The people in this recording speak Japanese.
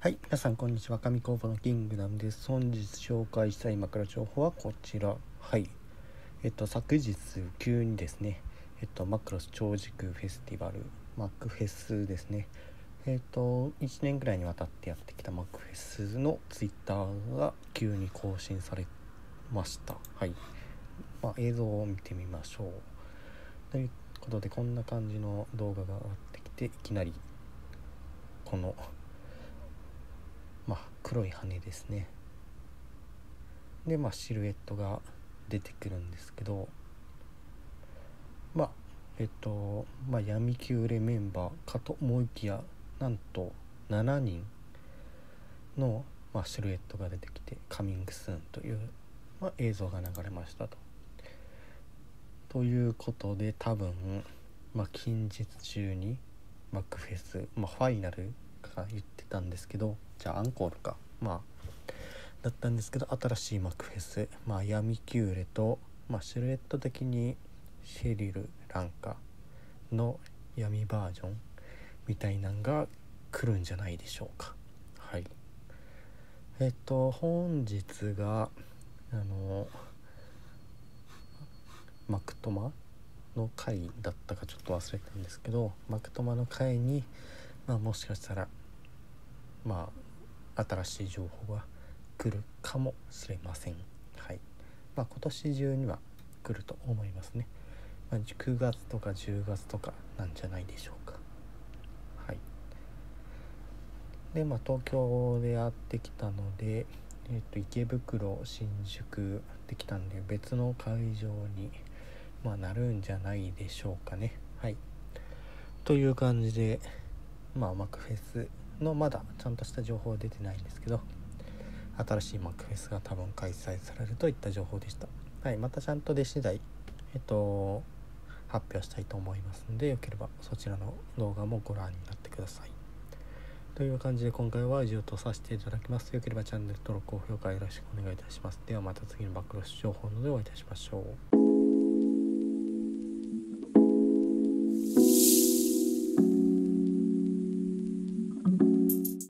はい、皆さんこんにちは。紙工房のキングダムです。本日紹介したい枕情報はこちら。はい。昨日急にですね、マクロス超時空フェスティバル、マックフェスですね。1年ぐらいにわたってやってきたマックフェスのツイッターが急に更新されました。はい。映像を見てみましょう。ということで、こんな感じの動画が上がってきて、いきなりこの黒い羽ですね。でシルエットが出てくるんですけど、闇キューレメンバーかと思いきや、なんと7人の、シルエットが出てきて、カミングスーンという、映像が流れましたということで、多分、近日中にマックフェス、ファイナルが言ってたんですけど、じゃあアンコールかだったんですけど、新しいマックフェス、闇キューレと、シルエット的にシェリル・ランカの闇バージョンみたいなんが来るんじゃないでしょうか。はい。本日がマクトマの回だったかちょっと忘れたんですけど、マクトマの回に、もしかしたら新しい情報が来るかもしれません。はい。今年中には来ると思いますね。9月とか10月とかなんじゃないでしょうか。はい。で東京でやってきたので、池袋、新宿できたんで、別の会場になるんじゃないでしょうかね。はい。という感じで、マックフェスのまだちゃんとした情報は出てないんですけど、新しいマックフェスが多分開催されるといった情報でした。はい。またちゃんと出次第発表したいと思いますので、よければそちらの動画もご覧になってください。という感じで、今回は以上とさせていただきます。よければチャンネル登録、高評価よろしくお願いいたします。ではまた次のバックロス情報のでお会いいたしましょう。